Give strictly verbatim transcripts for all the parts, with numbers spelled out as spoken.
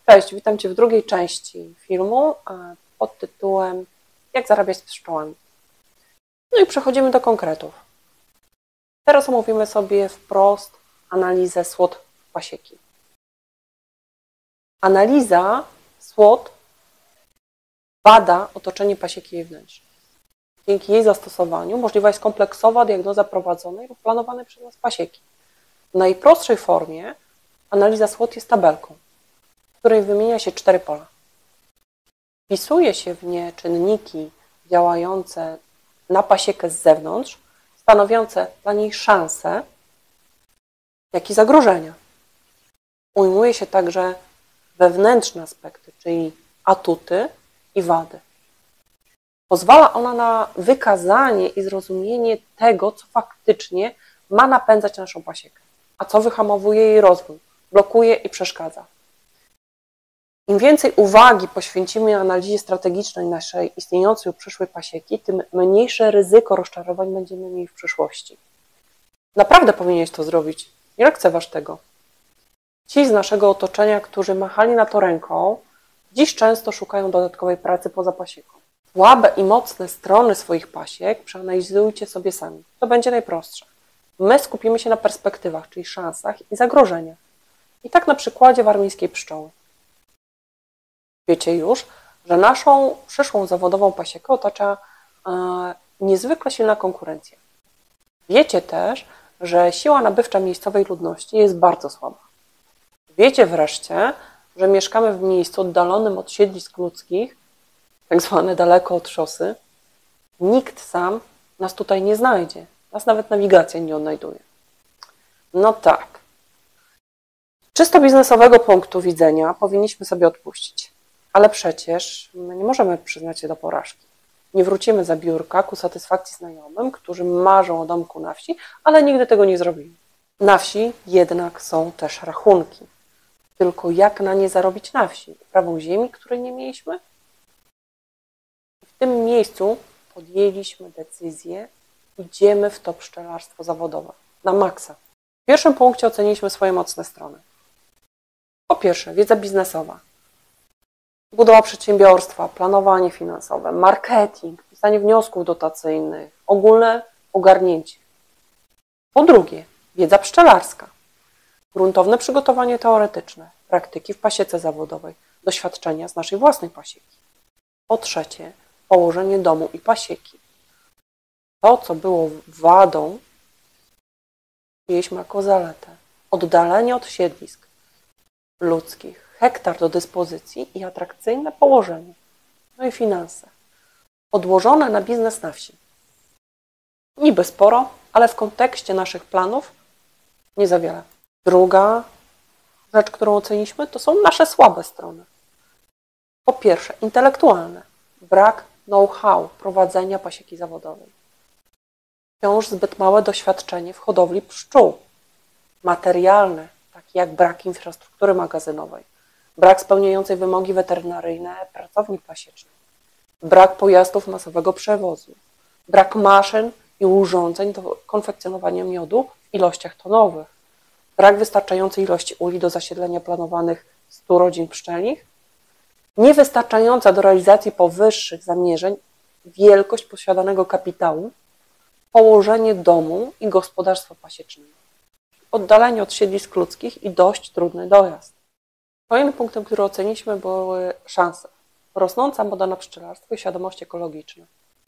Cześć, witam Cię w drugiej części filmu pod tytułem Jak zarabiać z pszczołami. No i przechodzimy do konkretów. Teraz omówimy sobie wprost analizę słod pasieki. Analiza słod bada otoczenie pasieki i jej wnętrza. Dzięki jej zastosowaniu możliwa jest kompleksowa diagnoza prowadzonej lub planowanej przez nas pasieki. W najprostszej formie analiza słod jest tabelką, w której wymienia się cztery pola. Wpisuje się w nie czynniki działające na pasiekę z zewnątrz, stanowiące dla niej szanse, jak i zagrożenia. Ujmuje się także wewnętrzne aspekty, czyli atuty i wady. Pozwala ona na wykazanie i zrozumienie tego, co faktycznie ma napędzać naszą pasiekę, a co wyhamowuje jej rozwój, blokuje i przeszkadza. Im więcej uwagi poświęcimy analizie strategicznej naszej istniejącej lub przyszłej pasieki, tym mniejsze ryzyko rozczarowań będziemy mieli w przyszłości. Naprawdę powinieneś to zrobić. Nie lekceważ tego. Ci z naszego otoczenia, którzy machali na to ręką, dziś często szukają dodatkowej pracy poza pasieką. Słabe i mocne strony swoich pasiek przeanalizujcie sobie sami. To będzie najprostsze. My skupimy się na perspektywach, czyli szansach i zagrożeniach. I tak na przykładzie warmińskiej pszczoły. Wiecie już, że naszą przyszłą zawodową pasiekę otacza e, niezwykle silna konkurencja. Wiecie też, że siła nabywcza miejscowej ludności jest bardzo słaba. Wiecie wreszcie, że mieszkamy w miejscu oddalonym od siedlisk ludzkich, tak zwane daleko od szosy. Nikt sam nas tutaj nie znajdzie. Nas nawet nawigacja nie odnajduje. No tak. Z czysto biznesowego punktu widzenia powinniśmy sobie odpuścić. Ale przecież my nie możemy przyznać się do porażki. Nie wrócimy za biurka ku satysfakcji znajomym, którzy marzą o domku na wsi, ale nigdy tego nie zrobili. Na wsi jednak są też rachunki. Tylko jak na nie zarobić na wsi? Prawą ziemi, której nie mieliśmy? W tym miejscu podjęliśmy decyzję, idziemy w to pszczelarstwo zawodowe. Na maksa. W pierwszym punkcie oceniliśmy swoje mocne strony. Po pierwsze, wiedza biznesowa. Budowa przedsiębiorstwa, planowanie finansowe, marketing, pisanie wniosków dotacyjnych, ogólne ogarnięcie. Po drugie, wiedza pszczelarska, gruntowne przygotowanie teoretyczne, praktyki w pasiece zawodowej, doświadczenia z naszej własnej pasieki. Po trzecie, położenie domu i pasieki. To, co było wadą, mieliśmy jako zaletę. Oddalenie od siedlisk ludzkich, hektar do dyspozycji i atrakcyjne położenie. No i finanse. Odłożone na biznes na wsi. Niby sporo, ale w kontekście naszych planów nie za wiele. Druga rzecz, którą oceniliśmy, to są nasze słabe strony. Po pierwsze, intelektualne. Brak know-how prowadzenia pasieki zawodowej. Wciąż zbyt małe doświadczenie w hodowli pszczół. Materialne, takie jak brak infrastruktury magazynowej. Brak spełniającej wymogi weterynaryjne pracowni pasiecznej, brak pojazdów masowego przewozu, brak maszyn i urządzeń do konfekcjonowania miodu w ilościach tonowych, brak wystarczającej ilości uli do zasiedlenia planowanych stu rodzin pszczelich, niewystarczająca do realizacji powyższych zamierzeń wielkość posiadanego kapitału, położenie domu i gospodarstwa pasiecznego, oddalenie od siedlisk ludzkich i dość trudny dojazd. Kolejnym punktem, który oceniliśmy, były szanse. Rosnąca moda na pszczelarstwo i świadomość ekologiczna.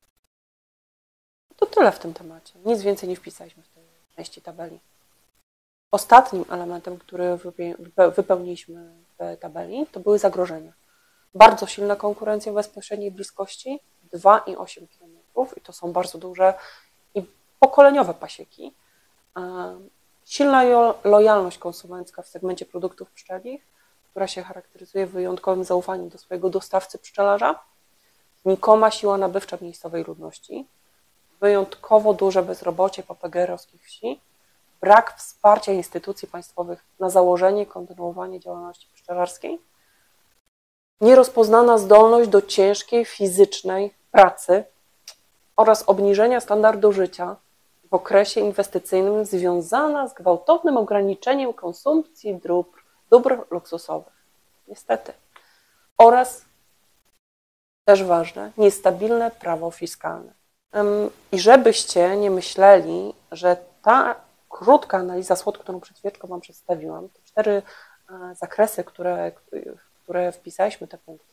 To tyle w tym temacie. Nic więcej nie wpisaliśmy w tej części tabeli. Ostatnim elementem, który wypełniliśmy w tabeli, to były zagrożenia. Bardzo silna konkurencja w bezpośredniej bliskości, dwa i osiem kilometrów i to są bardzo duże i pokoleniowe pasieki. Silna lojalność konsumencka w segmencie produktów pszczelich, która się charakteryzuje wyjątkowym zaufaniem do swojego dostawcy pszczelarza, znikoma siła nabywcza miejscowej ludności, wyjątkowo duże bezrobocie papegerowskich wsi, brak wsparcia instytucji państwowych na założenie i kontynuowanie działalności pszczelarskiej, nierozpoznana zdolność do ciężkiej fizycznej pracy oraz obniżenia standardu życia w okresie inwestycyjnym związana z gwałtownym ograniczeniem konsumpcji dóbr, dóbr luksusowych. niestety. Oraz, też ważne, niestabilne prawo fiskalne. I żebyście nie myśleli, że ta krótka analiza SWOT, którą przed chwileczką Wam przedstawiłam, te cztery zakresy, które, w które wpisaliśmy te punkty,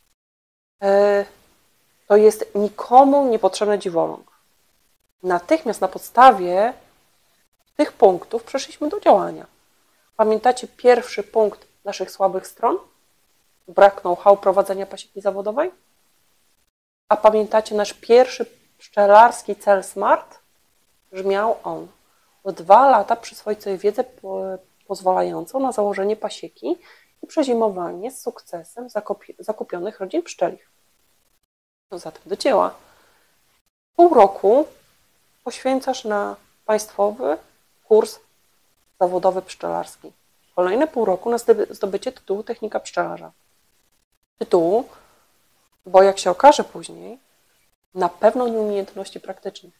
to jest nikomu niepotrzebny dziwoląg. Natychmiast na podstawie tych punktów przeszliśmy do działania. Pamiętacie pierwszy punkt naszych słabych stron? Brak know-how prowadzenia pasieki zawodowej? A pamiętacie nasz pierwszy pszczelarski cel SMART? Brzmiał on: w dwa lata przyswoić sobie wiedzę pozwalającą na założenie pasieki i przezimowanie z sukcesem zakupionych rodzin pszczelich. No zatem do dzieła. Pół roku poświęcasz na państwowy kurs zawodowy pszczelarski. Kolejne pół roku na zdobycie tytułu technika pszczelarza. Tytułu, bo jak się okaże później, na pewno nie umiejętności praktycznych.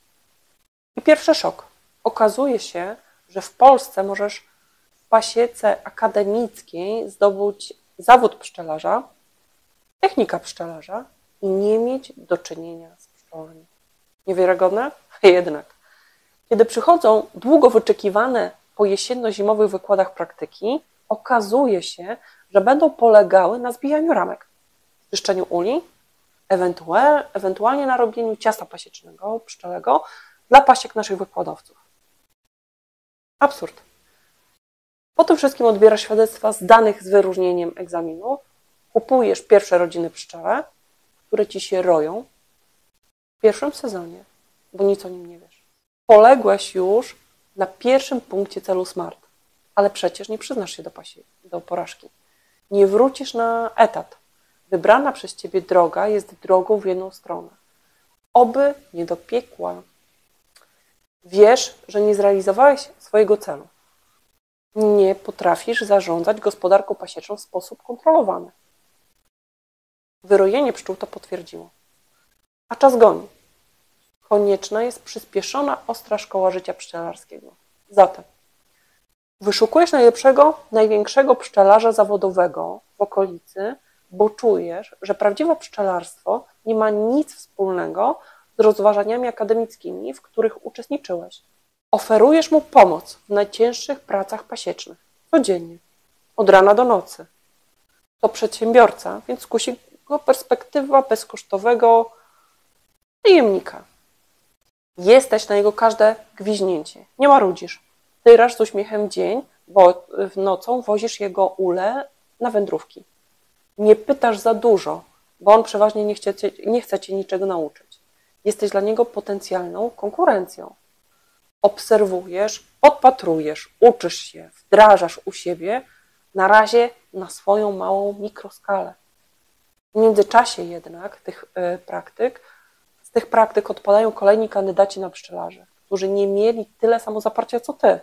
I pierwszy szok. Okazuje się, że w Polsce możesz w pasiece akademickiej zdobyć zawód pszczelarza, technika pszczelarza i nie mieć do czynienia z pszczołami. Niewiarygodne? Jednak. Kiedy przychodzą długo wyczekiwane po jesienno-zimowych wykładach praktyki, okazuje się, że będą polegały na zbijaniu ramek, czyszczeniu uli, ewentualnie, ewentualnie na robieniu ciasta pasiecznego, pszczelego dla pasiek naszych wykładowców. Absurd. Po tym wszystkim odbierasz świadectwa z danych z wyróżnieniem egzaminu, kupujesz pierwsze rodziny pszczele, które Ci się roją w pierwszym sezonie, bo nic o nim nie wiesz. Poległeś już na pierwszym punkcie celu SMART, ale przecież nie przyznasz się do, pasi, do porażki. Nie wrócisz na etat. Wybrana przez Ciebie droga jest drogą w jedną stronę. Oby nie do piekła. Wiesz, że nie zrealizowałeś swojego celu. Nie potrafisz zarządzać gospodarką pasieczną w sposób kontrolowany. Wyrojenie pszczół to potwierdziło. A czas goni. Konieczna jest przyspieszona, ostra szkoła życia pszczelarskiego. Zatem wyszukujesz najlepszego, największego pszczelarza zawodowego w okolicy, bo czujesz, że prawdziwe pszczelarstwo nie ma nic wspólnego z rozważaniami akademickimi, w których uczestniczyłeś. Oferujesz mu pomoc w najcięższych pracach pasiecznych, codziennie, od rana do nocy. To przedsiębiorca, więc kusi go perspektywa bezkosztowego najemnika. Jesteś na jego każde gwiźnięcie. Nie marudzisz. Tyrasz z uśmiechem dzień, bo w nocą wozisz jego ule na wędrówki. Nie pytasz za dużo, bo on przeważnie nie chce, cię, nie chce Cię niczego nauczyć. Jesteś dla niego potencjalną konkurencją. Obserwujesz, podpatrujesz, uczysz się, wdrażasz u siebie, na razie na swoją małą mikroskalę. W międzyczasie jednak tych y, praktyk, z tych praktyk odpadają kolejni kandydaci na pszczelarzy, którzy nie mieli tyle samozaparcia co Ty.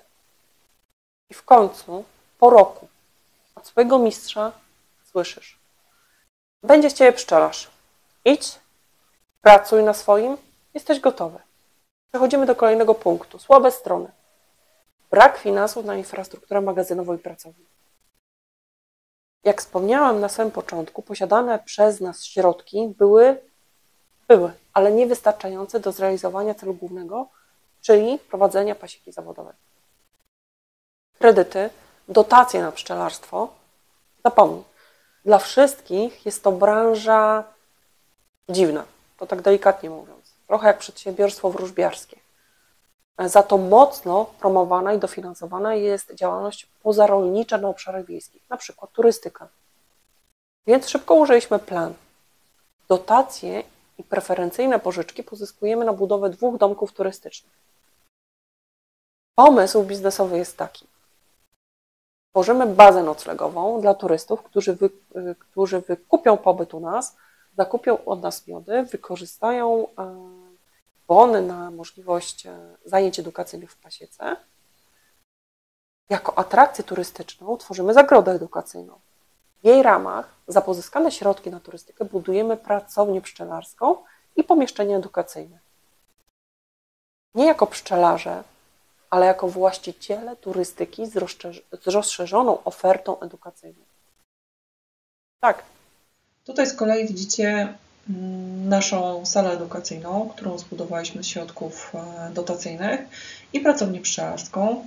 I w końcu, po roku, od swojego mistrza słyszysz: będzie z Ciebie pszczelarz. Idź, pracuj na swoim, jesteś gotowy. Przechodzimy do kolejnego punktu. Słabe strony. Brak finansów na infrastrukturę magazynową i pracownię. Jak wspomniałam na samym początku, posiadane przez nas środki były, były, ale niewystarczające do zrealizowania celu głównego, czyli prowadzenia pasieki zawodowej. Kredyty, dotacje na pszczelarstwo, zapomnij. Dla wszystkich jest to branża dziwna, to tak delikatnie mówiąc. Trochę jak przedsiębiorstwo wróżbiarskie. Za to mocno promowana i dofinansowana jest działalność pozarolnicza na obszarach wiejskich, na przykład turystyka. Więc szybko użyliśmy plan. Dotacje i preferencyjne pożyczki pozyskujemy na budowę dwóch domków turystycznych. Pomysł biznesowy jest taki. Tworzymy bazę noclegową dla turystów, którzy, wy, którzy wykupią pobyt u nas, zakupią od nas miody, wykorzystają bony na możliwość zajęć edukacyjnych w pasiece. Jako atrakcję turystyczną tworzymy zagrodę edukacyjną. W jej ramach za pozyskane środki na turystykę budujemy pracownię pszczelarską i pomieszczenie edukacyjne. Nie jako pszczelarze, ale jako właściciele turystyki z rozszerzoną ofertą edukacyjną. Tak. Tutaj z kolei widzicie naszą salę edukacyjną, którą zbudowaliśmy z środków dotacyjnych i pracownię pszczelarską.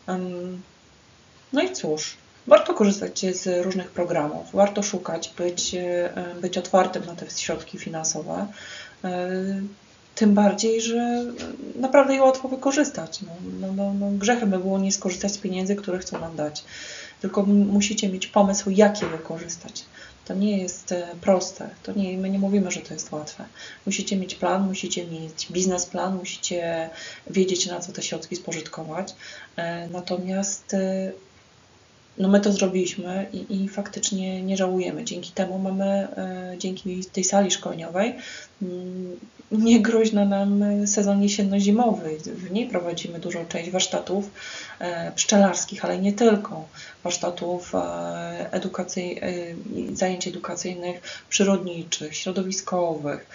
No i cóż, warto korzystać z różnych programów, warto szukać, być, być otwartym na te środki finansowe. Tym bardziej, że naprawdę je łatwo wykorzystać. No, no, no, no, grzechem by było nie skorzystać z pieniędzy, które chcą nam dać. Tylko musicie mieć pomysł, jak je wykorzystać. To nie jest proste. To nie, my nie mówimy, że to jest łatwe. Musicie mieć plan, musicie mieć biznesplan, musicie wiedzieć, na co te środki spożytkować. Natomiast no my to zrobiliśmy i, i faktycznie nie żałujemy. Dzięki temu mamy, dzięki tej sali szkoleniowej, nie groźno nam sezon jesienno-zimowy. W niej prowadzimy dużą część warsztatów pszczelarskich, ale nie tylko. Warsztatów edukacyj, zajęć edukacyjnych, przyrodniczych, środowiskowych,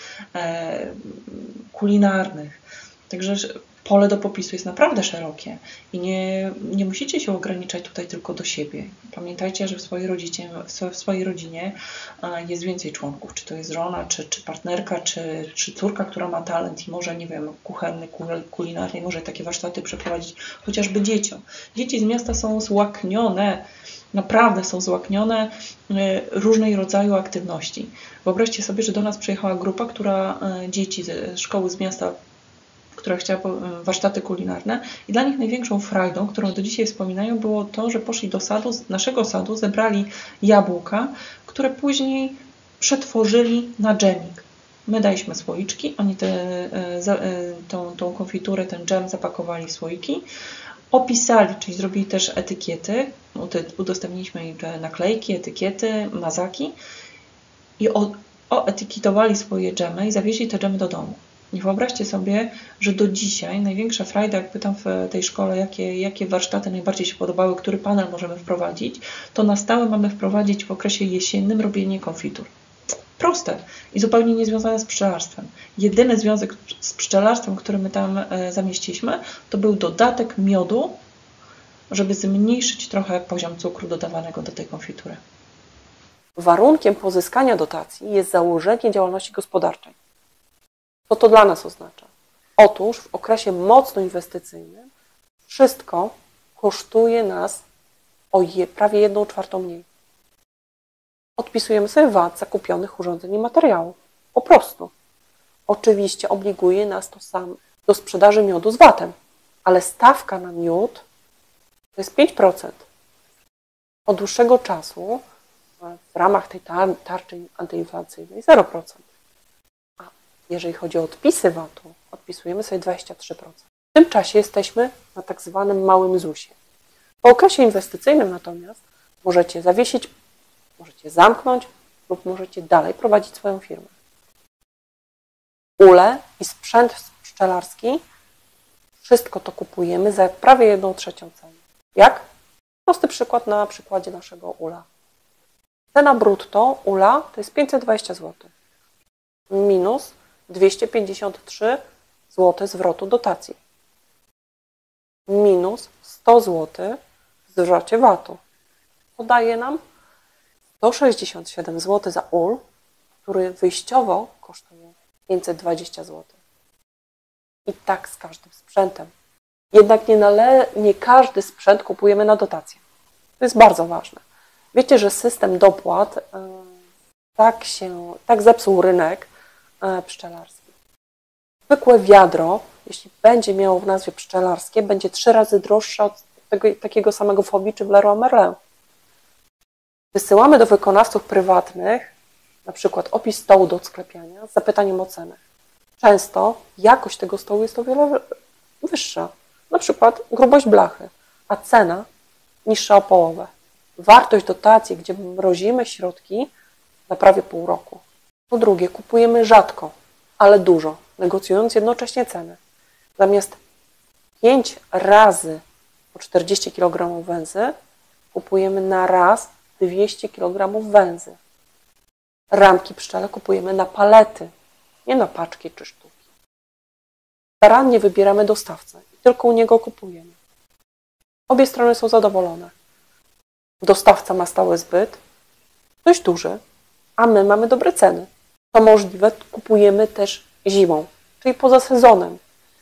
kulinarnych. Także pole do popisu jest naprawdę szerokie i nie, nie musicie się ograniczać tutaj tylko do siebie. Pamiętajcie, że w swojej, rodzinie, w swojej rodzinie jest więcej członków, czy to jest żona, czy, czy partnerka, czy, czy córka, która ma talent i może, nie wiem, kuchenny, kulinarny, może takie warsztaty przeprowadzić chociażby dzieciom. Dzieci z miasta są złaknione, naprawdę są złaknione różnej rodzaju aktywności. Wyobraźcie sobie, że do nas przyjechała grupa, która dzieci ze szkoły z miasta, która chciała warsztaty kulinarne i dla nich największą frajdą, którą do dzisiaj wspominają, było to, że poszli do sadu, naszego sadu, zebrali jabłka, które później przetworzyli na dżemik. My daliśmy słoiczki, oni te, tą, tą konfiturę, ten dżem zapakowali w słoiki, opisali, czyli zrobili też etykiety, udostępniliśmy im te naklejki, etykiety, mazaki i oetykietowali swoje dżemy i zawieźli te dżemy do domu. I wyobraźcie sobie, że do dzisiaj największa frajda, jak pytam w tej szkole, jakie, jakie warsztaty najbardziej się podobały, który panel możemy wprowadzić, to na stałe mamy wprowadzić w okresie jesiennym robienie konfitur. Proste i zupełnie niezwiązane z pszczelarstwem. Jedyny związek z pszczelarstwem, który my tam zamieściliśmy, to był dodatek miodu, żeby zmniejszyć trochę poziom cukru dodawanego do tej konfitury. Warunkiem pozyskania dotacji jest założenie działalności gospodarczej. Co to dla nas oznacza? Otóż w okresie mocno inwestycyjnym wszystko kosztuje nas o je, prawie jedną czwartą mniej. Odpisujemy sobie V A T zakupionych urządzeń i materiałów. Po prostu. Oczywiście obliguje nas to sam do sprzedaży miodu z V A T-em, ale stawka na miód to jest pięć procent. Od dłuższego czasu w ramach tej tarczy antyinflacyjnej zero procent. Jeżeli chodzi o odpisy V A T-u, odpisujemy sobie dwadzieścia trzy procent. W tym czasie jesteśmy na tak zwanym małym zusie. Po okresie inwestycyjnym natomiast możecie zawiesić, możecie zamknąć lub możecie dalej prowadzić swoją firmę. Ule i sprzęt pszczelarski, wszystko to kupujemy za prawie jedną trzecią ceny. Jak? Prosty przykład na przykładzie naszego ula. Cena brutto ula to jest pięćset dwadzieścia złotych. Minus dwieście pięćdziesiąt trzy złote zwrotu dotacji. Minus sto złotych w zwrocie V A T-u. To daje nam sto sześćdziesiąt siedem złotych za ul, który wyjściowo kosztuje pięćset dwadzieścia złotych. I tak z każdym sprzętem. Jednak nie, nale- nie każdy sprzęt kupujemy na dotację. To jest bardzo ważne. Wiecie, że system dopłat yy, tak się, tak zepsuł rynek yy, pszczelarski. Zwykłe wiadro, jeśli będzie miało w nazwie pszczelarskie, będzie trzy razy droższe od tego, takiego samego Fobi czy w Leroy Merlin. Wysyłamy do wykonawców prywatnych na przykład opis stołu do sklepiania z zapytaniem o cenę. Często jakość tego stołu jest o wiele wyższa, na przykład grubość blachy, a cena niższa o połowę. Wartość dotacji, gdzie mrozimy środki na prawie pół roku. Po drugie, kupujemy rzadko, ale dużo, negocjując jednocześnie cenę. Zamiast pięć razy po czterdzieści kilogramów węzy, kupujemy na raz dwieście kilogramów węzy. Ramki pszczele kupujemy na palety, nie na paczki czy sztuki. Starannie wybieramy dostawcę i tylko u niego kupujemy. Obie strony są zadowolone. Dostawca ma stały zbyt, dość duży, a my mamy dobre ceny. To możliwe, kupujemy też zimą, czyli poza sezonem.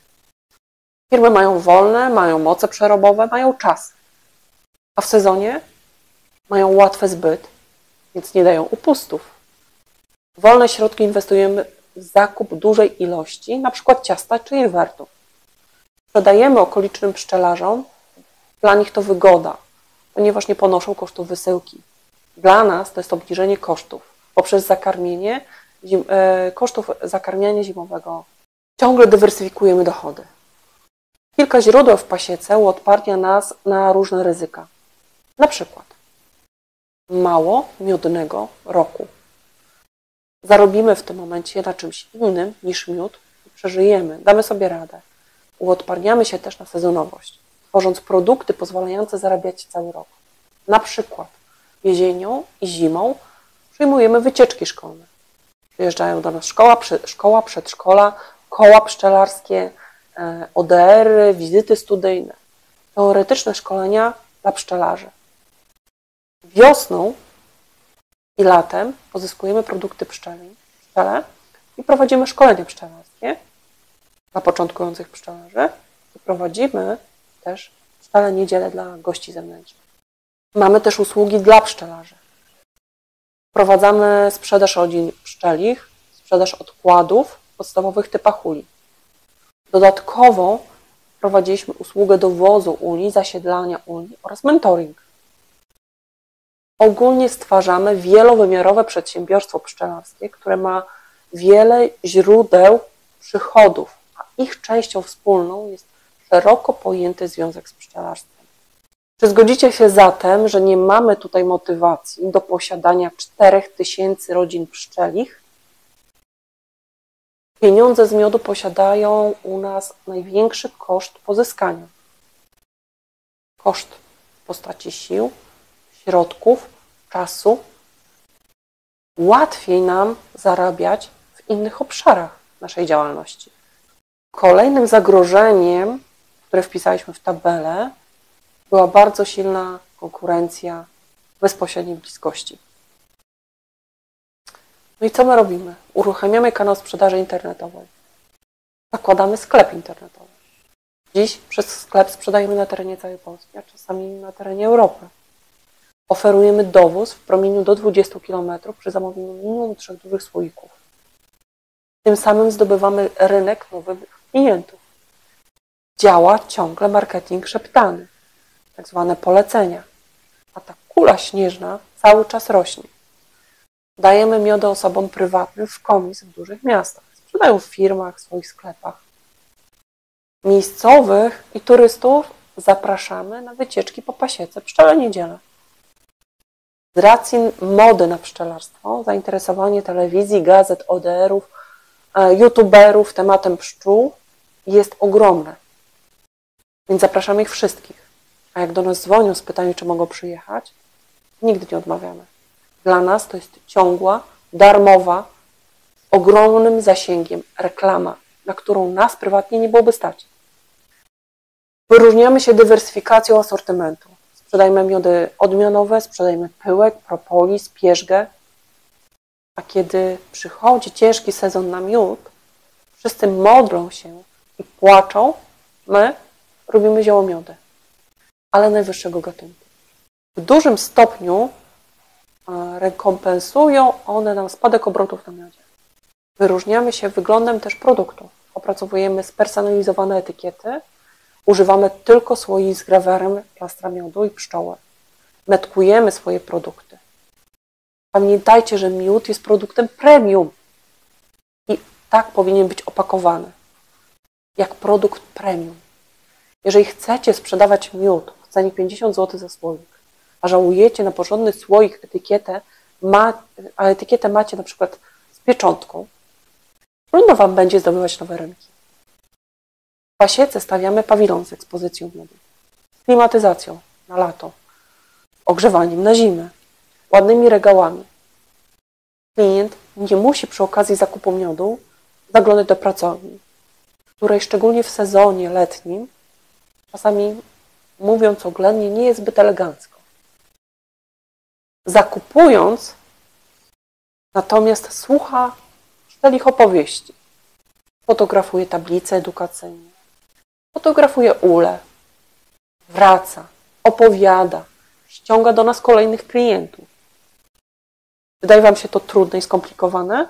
Firmy mają wolne, mają moce przerobowe, mają czas, a w sezonie mają łatwy zbyt, więc nie dają upustów. Wolne środki inwestujemy w zakup dużej ilości, na przykład ciasta czy inwertów. Sprzedajemy okolicznym pszczelarzom, dla nich to wygoda, ponieważ nie ponoszą kosztów wysyłki. Dla nas to jest obniżenie kosztów poprzez zakarmienie, zim, e, kosztów zakarmiania zimowego. Ciągle dywersyfikujemy dochody. Kilka źródeł w pasiece uodparnia nas na różne ryzyka. Na przykład mało miodnego roku. Zarobimy w tym momencie na czymś innym niż miód i przeżyjemy, damy sobie radę. Uodparniamy się też na sezonowość, tworząc produkty pozwalające zarabiać cały rok. Na przykład jesienią i zimą przyjmujemy wycieczki szkolne. Przyjeżdżają do nas szkoła, szkoła, przedszkola, koła pszczelarskie, O D R-y, wizyty studyjne, teoretyczne szkolenia dla pszczelarzy. Wiosną i latem pozyskujemy produkty pszczeli, pszczele i prowadzimy szkolenia pszczelarskie dla początkujących pszczelarzy i prowadzimy też pszczele niedzielę dla gości zewnętrznych. Mamy też usługi dla pszczelarzy. Wprowadzamy sprzedaż rodzin pszczelich, sprzedaż odkładów w podstawowych typach uli. Dodatkowo prowadziliśmy usługę dowozu uli, zasiedlania uli oraz mentoring. Ogólnie stwarzamy wielowymiarowe przedsiębiorstwo pszczelarskie, które ma wiele źródeł przychodów, a ich częścią wspólną jest szeroko pojęty związek z pszczelarstwem. Czy zgodzicie się zatem, że nie mamy tutaj motywacji do posiadania czterech tysięcy rodzin pszczelich? Pieniądze z miodu posiadają u nas największy koszt pozyskania. Koszt w postaci sił, środków, czasu. Łatwiej nam zarabiać w innych obszarach naszej działalności. Kolejnym zagrożeniem, które wpisaliśmy w tabelę, była bardzo silna konkurencja w bezpośredniej bliskości. No i co my robimy? Uruchamiamy kanał sprzedaży internetowej. Zakładamy sklep internetowy. Dziś przez sklep sprzedajemy na terenie całej Polski, a czasami na terenie Europy. Oferujemy dowóz w promieniu do dwudziestu kilometrów przy zamówieniu minimum trzech dużych słoików. Tym samym zdobywamy rynek nowych klientów. Działa ciągle marketing szeptany, tak zwane polecenia, a ta kula śnieżna cały czas rośnie. Dajemy miody osobom prywatnym w komis w dużych miastach. Sprzedają w firmach, w swoich sklepach. Miejscowych i turystów zapraszamy na wycieczki po pasiece Pszczele Niedzielę. Z racji mody na pszczelarstwo, zainteresowanie telewizji, gazet, O D R-ów, youtuberów tematem pszczół jest ogromne. Więc zapraszamy ich wszystkich. A jak do nas dzwonią z pytaniem, czy mogą przyjechać, nigdy nie odmawiamy. Dla nas to jest ciągła, darmowa, ogromnym zasięgiem reklama, na którą nas prywatnie nie byłoby stać. Wyróżniamy się dywersyfikacją asortymentu. Sprzedajemy miody odmianowe, sprzedajemy pyłek, propolis, pierzgę. A kiedy przychodzi ciężki sezon na miód, wszyscy modlą się i płaczą, my robimy ziołomiody, ale najwyższego gatunku. W dużym stopniu rekompensują one nam spadek obrotów na miodzie. Wyróżniamy się wyglądem też produktów. Opracowujemy spersonalizowane etykiety, używamy tylko słoi z grawerem, plastra miodu i pszczoły. Metkujemy swoje produkty. Pamiętajcie, że miód jest produktem premium i tak powinien być opakowany, jak produkt premium. Jeżeli chcecie sprzedawać miód w cenie pięćdziesiąt złotych za słoik, a żałujecie na porządny słoik etykietę, ma, a etykietę macie na przykład z pieczątką, trudno Wam będzie zdobywać nowe rynki. W pasiece stawiamy pawilon z ekspozycją miodu, z klimatyzacją na lato, ogrzewaniem na zimę, ładnymi regałami. Klient nie musi przy okazji zakupu miodu zaglądać do pracowni, w której szczególnie w sezonie letnim, czasami mówiąc oględnie, nie jest zbyt elegancko. Zakupując Natomiast słucha szczelich opowieści. Fotografuje tablice edukacyjne. Fotografuje ule. Wraca. Opowiada. Ściąga do nas kolejnych klientów. Wydaje Wam się to trudne i skomplikowane?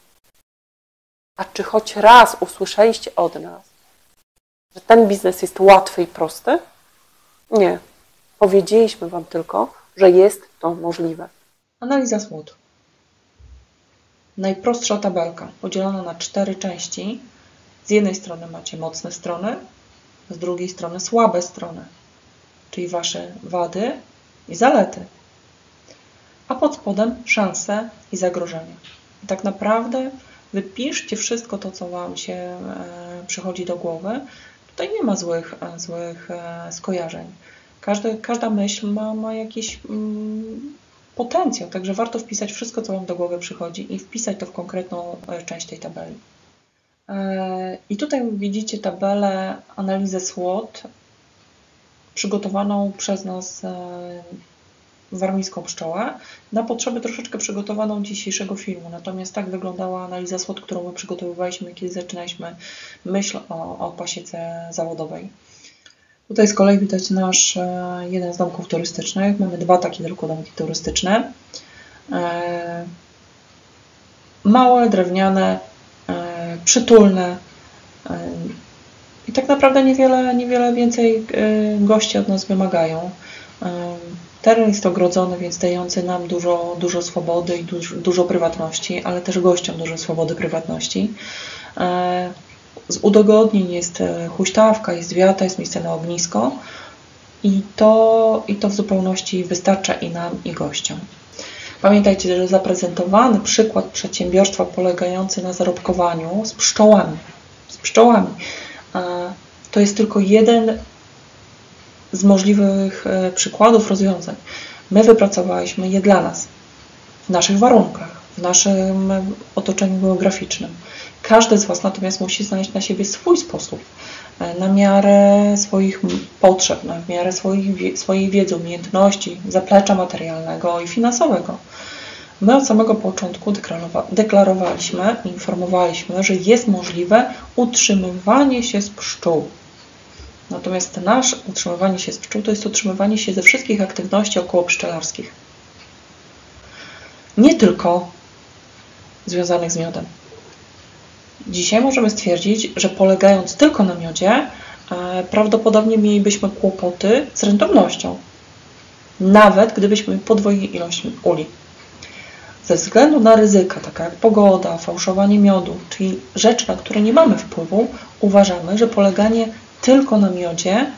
A czy choć raz usłyszeliście od nas, że ten biznes jest łatwy i prosty? Nie. Powiedzieliśmy Wam tylko, że jest to możliwe. Analiza SWOT. Najprostsza tabelka, podzielona na cztery części. Z jednej strony macie mocne strony, z drugiej strony słabe strony, czyli Wasze wady i zalety. A pod spodem szanse i zagrożenia. I tak naprawdę wypiszcie wszystko to, co Wam się e, przychodzi do głowy. Tutaj nie ma złych, e, złych e, skojarzeń. Każdy, każda myśl ma, ma jakiś mm, potencjał, także warto wpisać wszystko, co Wam do głowy przychodzi i wpisać to w konkretną e, część tej tabeli. E, I tutaj widzicie tabelę, analizę SWOT przygotowaną przez nas e, warmińską pszczołę na potrzeby troszeczkę przygotowaną dzisiejszego filmu. Natomiast tak wyglądała analiza SWOT, którą my przygotowywaliśmy, kiedy zaczynaliśmy myśl o, o pasiece zawodowej. Tutaj z kolei widać nasz jeden z domków turystycznych. Mamy dwa takie tylko domki turystyczne. Małe, drewniane, przytulne. I tak naprawdę niewiele, niewiele więcej gości od nas wymagają. Teren jest ogrodzony, więc dający nam dużo, dużo swobody i dużo, dużo prywatności, ale też gościom dużo swobody, prywatności. Z udogodnień jest huśtawka, jest wiata, jest miejsce na ognisko i to, i to w zupełności wystarcza i nam, i gościom. Pamiętajcie, że zaprezentowany przykład przedsiębiorstwa polegający na zarobkowaniu z pszczołami, z pszczołami to jest tylko jeden z możliwych przykładów rozwiązań. My wypracowaliśmy je dla nas, w naszych warunkach, w naszym otoczeniu geograficznym. Każdy z Was natomiast musi znaleźć na siebie swój sposób, na miarę swoich potrzeb, na miarę swoich, swojej wiedzy, umiejętności, zaplecza materialnego i finansowego. My od samego początku deklarowaliśmy, informowaliśmy, że jest możliwe utrzymywanie się z pszczół. Natomiast nasze utrzymywanie się z pszczół to jest utrzymywanie się ze wszystkich aktywności około pszczelarskich. Nie tylko związanych z miodem. Dzisiaj możemy stwierdzić, że polegając tylko na miodzie, prawdopodobnie mielibyśmy kłopoty z rentownością. Nawet gdybyśmy podwoili ilość uli. Ze względu na ryzyka, takie jak pogoda, fałszowanie miodu, czyli rzeczy, na które nie mamy wpływu, uważamy, że poleganie tylko na miodzie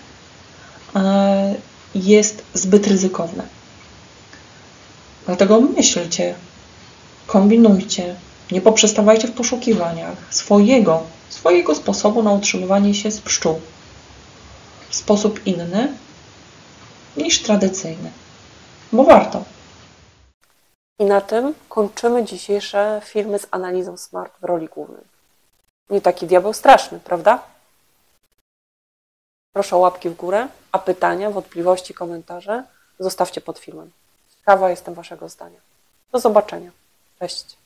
jest zbyt ryzykowne. Dlatego myślcie, kombinujcie, nie poprzestawajcie w poszukiwaniach swojego, swojego sposobu na utrzymywanie się z pszczół w sposób inny niż tradycyjny, bo warto. I na tym kończymy dzisiejsze filmy z analizą SMART w roli głównej. Nie taki diabeł straszny, prawda? Proszę o łapki w górę, a pytania, wątpliwości, komentarze zostawcie pod filmem. Ciekawa jestem Waszego zdania. Do zobaczenia. Cześć.